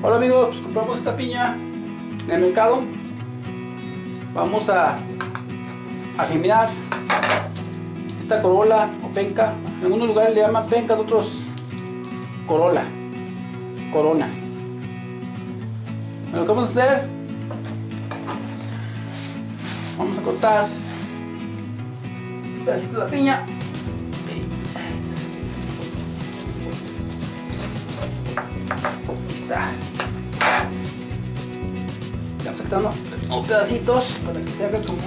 Hola amigos, pues compramos esta piña en el mercado. Vamos a germinar esta corola o penca. En algunos lugares le llaman penca, en otros corona. Lo que vamos a hacer, vamos a cortar un pedacito de la piña. Aquí está. Estamos sacando los pedacitos para que se haga como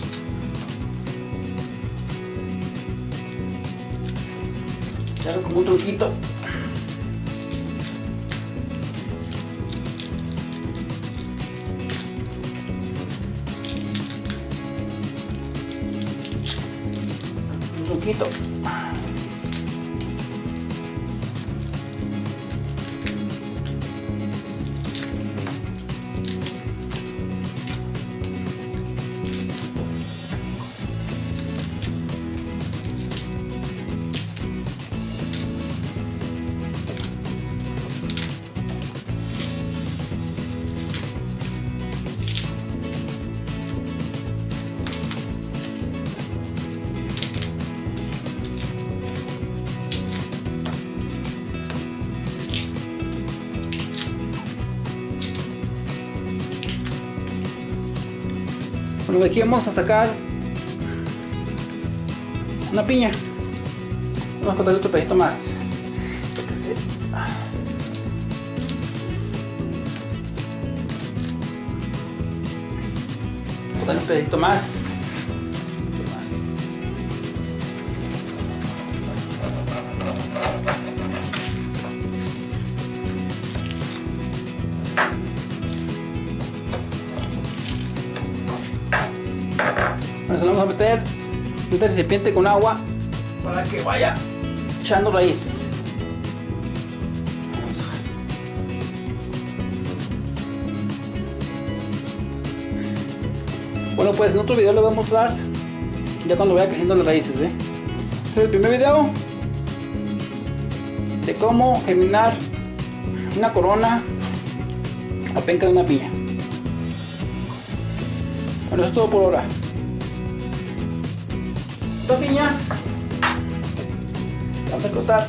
un tronquito. Un tronquito. Bueno, de aquí vamos a sacar una piña. Vamos a cortar otro pedacito más. Cortar un pedacito más. Bueno, vamos a meter un recipiente con agua para que vaya echando raíz. Bueno, pues en otro video les voy a mostrar ya cuando vaya creciendo las raíces. Este es el primer video de cómo germinar una corona o penca de una piña. Bueno, eso es todo por ahora. Esta piña vamos a cortar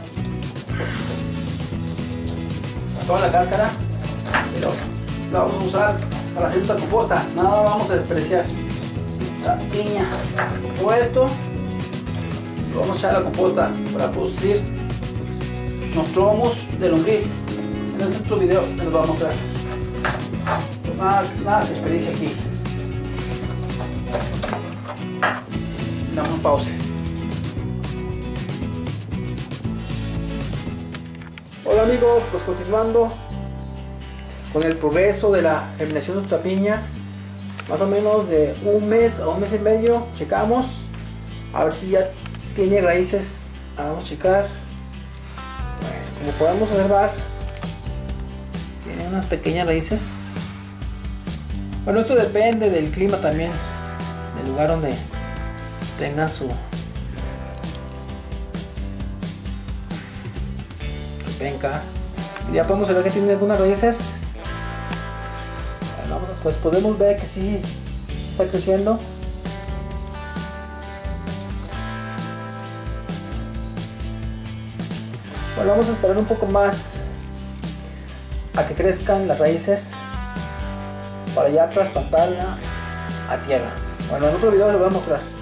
toda la cáscara, pero la vamos a usar para hacer esta composta. Nada vamos a despreciar la piña. Todo esto lo vamos a echar a la composta para producir nuestro humus de lombriz. En este otro video les voy a mostrar. Nada de experiencia aquí. Damos un pausa. Hola amigos, pues continuando con el progreso de la germinación de nuestra piña, más o menos de un mes a un mes y medio, checamos a ver si ya tiene raíces. Vamos a checar. Como podemos observar, tiene unas pequeñas raíces. Bueno, esto depende del clima también, del lugar donde tenga su penca. Ya podemos ver que tiene algunas raíces. Bueno, pues podemos ver que sí está creciendo. Bueno, vamos a esperar un poco más a que crezcan las raíces para ya trasplantarla a tierra. Bueno, en otro video les voy a mostrar.